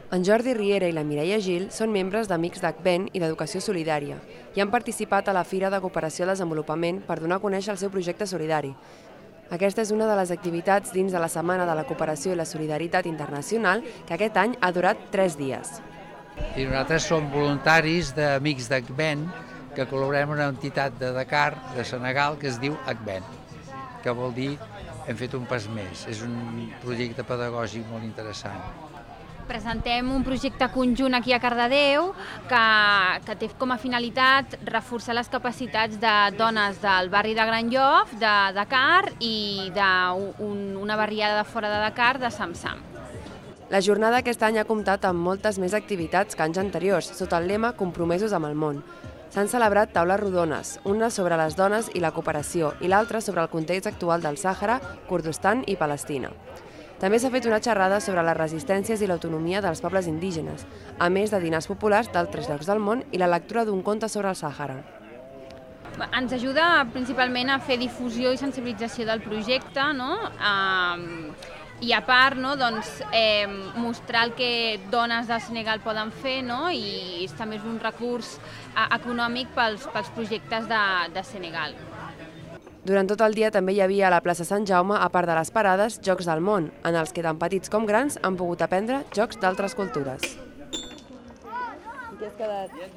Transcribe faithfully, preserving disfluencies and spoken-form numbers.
En Jordi Riera i la Mireia Gil són membres d'Amics d'Acvent i d'Educació Solidària i han participat a la Fira de Cooperació al Desenvolupament per donar a conèixer el seu projecte solidari. Aquesta és una de les activitats dins de la Setmana de la Cooperació i la Solidaritat Internacional que aquest any ha durat tres dies. I nosaltres som voluntaris d'Amics d'Acvent, que col·laborem amb una entitat de Dakar, de Senegal, que es diu Acvent, que vol dir hem fet un pas més. És un projecte pedagògic molt interessant. Presentem un projecte conjunt aquí a Cardedeu que, que té com a finalitat reforçar les capacitats de dones del barri de Gran Llop, de Dakar i d'una barriada de fora de Dakar, de Samsam. La jornada aquest any ha comptat amb moltes més activitats que anys anteriors, sota el lema Compromesos amb el món. S'han celebrat taules rodones, una sobre les dones i la cooperació i l'altra sobre el context actual del Sàhara, Kurdistan i Palestina. També s'ha fet una xerrada sobre les resistències i l'autonomia dels pobles indígenes, a més de dinars populars d'altres llocs del món i la lectura d'un conte sobre el Sàhara. Ens ajuda principalment a fer difusió i sensibilització del projecte, no? I a part, no, doncs, eh, mostrar el que dones del Senegal poden fer, no? I també és un recurs econòmic pels, pels projectes de, de Senegal. Durant tot el dia també hi havia a la plaça Sant Jaume, a part de les parades, Jocs del món, en els que tant petits com grans han pogut aprendre jocs d'altres cultures. I què has quedat?